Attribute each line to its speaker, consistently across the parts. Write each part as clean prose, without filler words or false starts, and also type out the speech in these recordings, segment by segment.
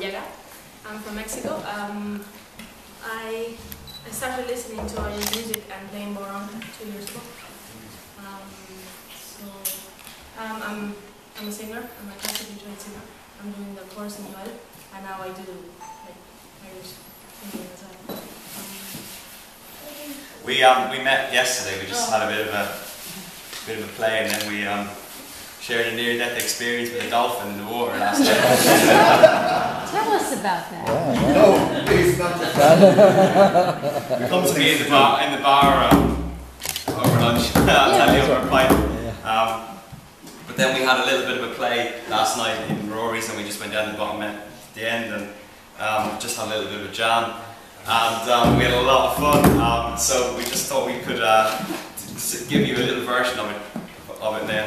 Speaker 1: Yaga. I'm from Mexico. I started listening to Irish music and playing boron 2 years ago. I'm a singer. I'm a classically trained singer. I'm doing the course in UL, and now I do like Irish singing as well.
Speaker 2: We met yesterday. We just had a bit of a play, and then we shared a near-death experience with a dolphin in the water last night.
Speaker 3: Tell us about that.
Speaker 4: No, please not.
Speaker 2: We come to me in the bar over lunch. I'll tell you over a pint. But then we had a little bit of a play last night in Rory's, and we just went down to the bottom at the end and just had a little bit of a jam. And we had a lot of fun, so we just thought we could give you a little version of it now.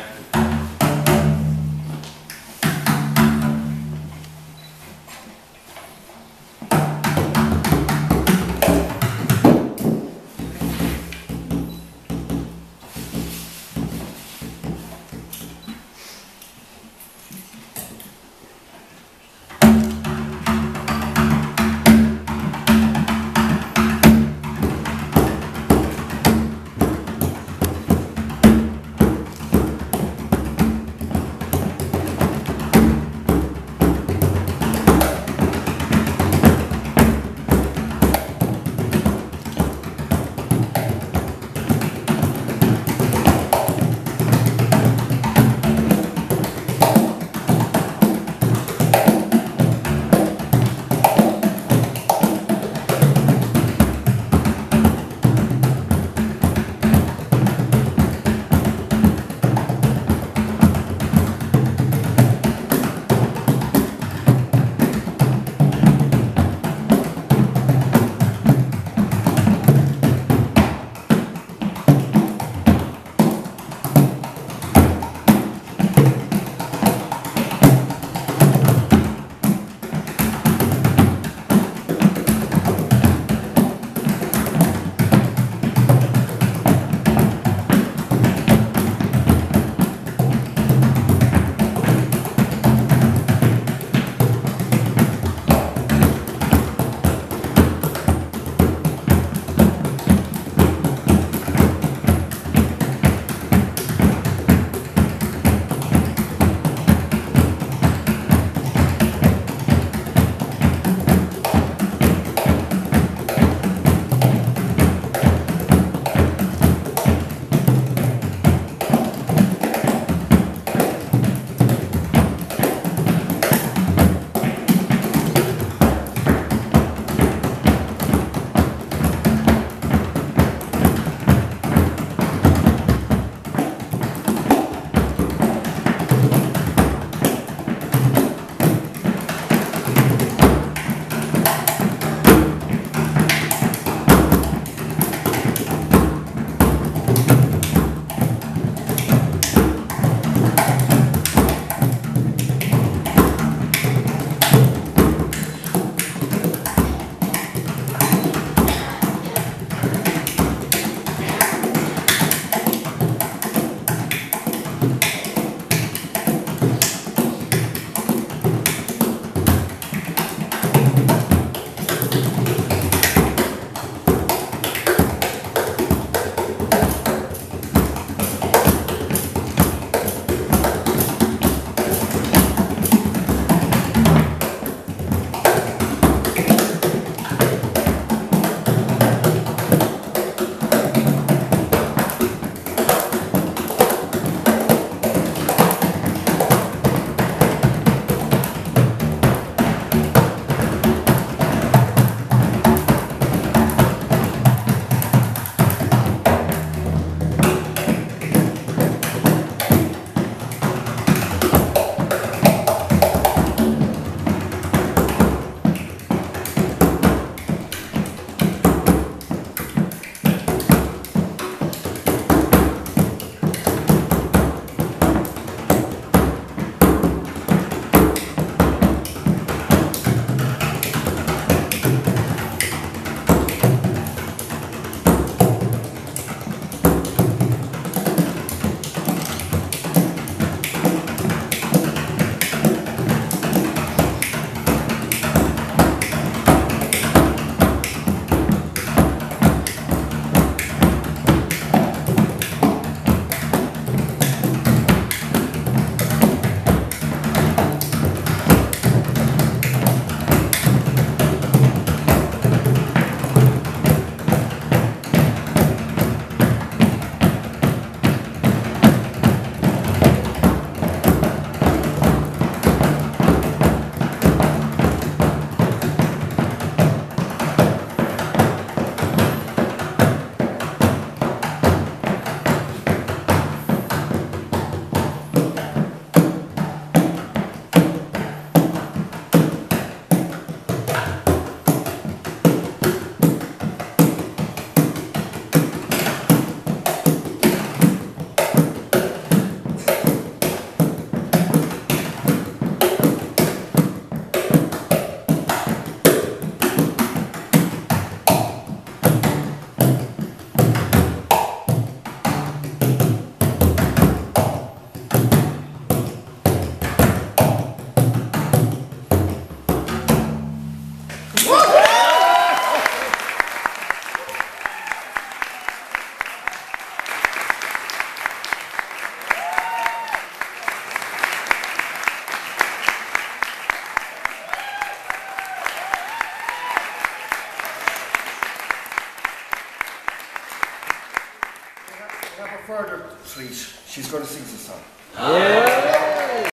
Speaker 4: further treat. She's going to sing us a song.
Speaker 3: Yeah.